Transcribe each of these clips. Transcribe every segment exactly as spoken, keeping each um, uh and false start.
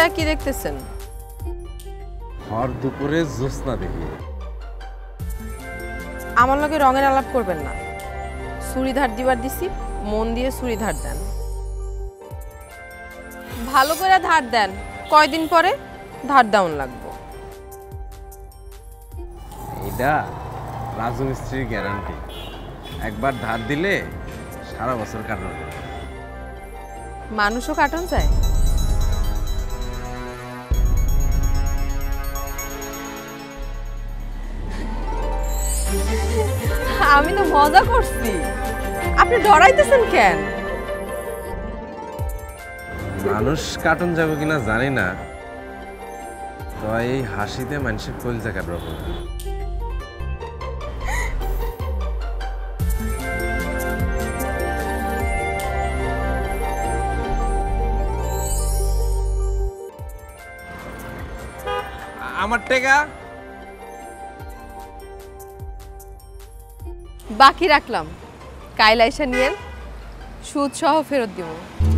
তাকায় কি দেখতেছেন? ভর দুপুরে জ্যোৎস্না দেখি। আমার লগে রঙের আলাপ করবেন না। ছুরি ধার দিবার দিছি, মন দিয়ে ছুরি ধার দেন। ভালো করে ধার দেন, কয়দিন পরে ধার ডাউন লাগবো। এটা রাজমিস্ত্রির গ্যারান্টি, একবার ধার দিলে সারা বছর কাটানো। মানুষও কাটন যায়? আমি তো মজা করছি, আপনি ডরাইতেছেন কেন? মানুষ কাটন যাবে কিনা জানি না, তো এই হাসিতে মানুষের কলজা কাটবে। আমার টেকা বাকি রাখলাম, কাইল আইসা নিয়েন, সুদ সহ ফেরত দিব।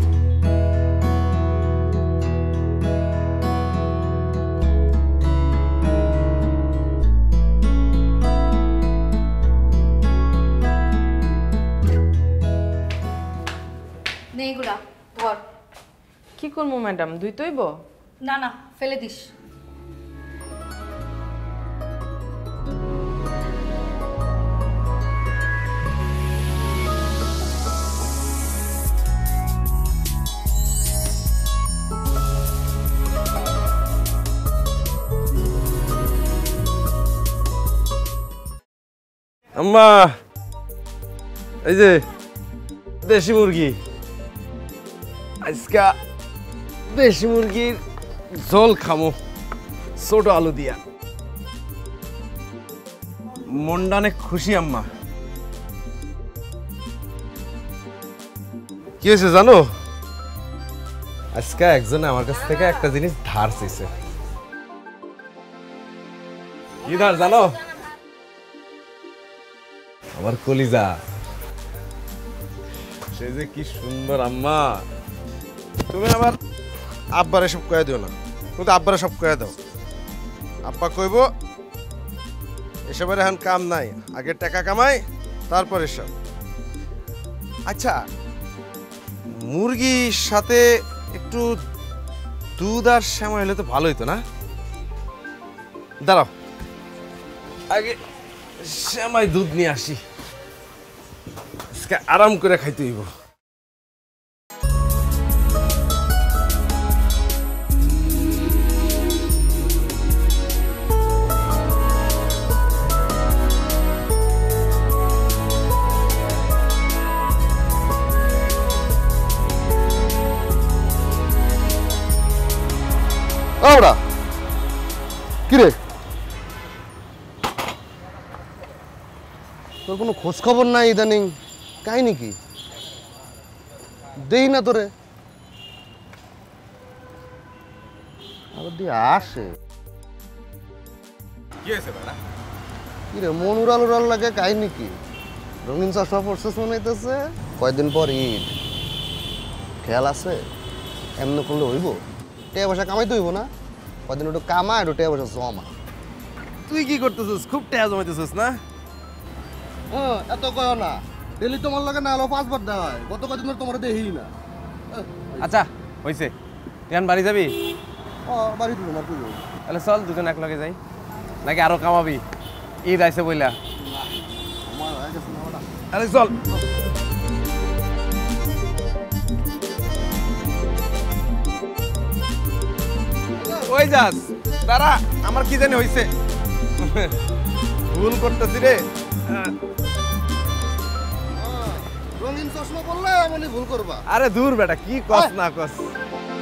নেইগুলা ধর। কি করবো ম্যাডাম, দুই তৈব? না না, ফেলে দিস। আম্মা, এই যে দেশি মুরগি, আজকা দেশি মুরগির ঝোল খামো ছোট আলু দিয়া। মনটা অনেক খুশি আম্মা। কি হয়েছে জানো, আজকে একজন আমার কাছ থেকে একটা জিনিস ধার চাইছে। কি ধার জানো? আমার কলিজা। সে যে কি সুন্দর আম্মা। তুমি আবার আব্বারে সব কয়ে দিও না, কিন্তু আব্বারে সব কয়ে দাও। আব্বা কইব এসবের এখন কাম নাই, আগে টাকা কামাই তারপর এসব। আচ্ছা, মুরগির সাথে একটু দুধ আর শ্যামা হলে তো ভালো হইতো না? দাঁড়াও, আগে শ্যামাই দুধ নিয়ে আসি, আরাম করে খাইতে হইব। ওরা কিরে, তোর কোনো খোঁজ খবর নাই ইদানিং, কাহিনী কি? দেই না তোরে, আবার দিয়ে আসে। কি হয়েছে বেটা? কিরে মন উড়াল উড়াল লাগে, কাহিনী কি? রঙিন চশমা পড়ছিস মনে হইতেছে। কয়দিন পর ঈদ, খেয়াল আছে? এমনি করলে হইব? টেয়া পয়সা কামাইতে হইব না? কয়দিন একটু কামা, একটু টেয়া পয়সা জমা। তুই কি করতেছিস? খুব টেয়া জমাইতেছিস না? হ্যাঁ, এত কয় না। ডেলি তোমার লাগে না আলো পাঁচবার দেওয়া হয়, গত কদিন ধরে তোমার দেখি না। আচ্ছা হয়েছে, তুই বাড়ি যাবি? ও বাড়ি তুলো না তুই। তাহলে চল দুজন এক লগে যাই, নাকি আরো কামাবি? ঈদ আইছে বইলা। আরে চল। ওই যাস, দাঁড়া, আমার কি জানি হয়েছে, ভুল করতেছি রে। রঙিন চশমা পড়লে এমনই ভুল করবা। আরে দূর বেটা, কি কস না কস।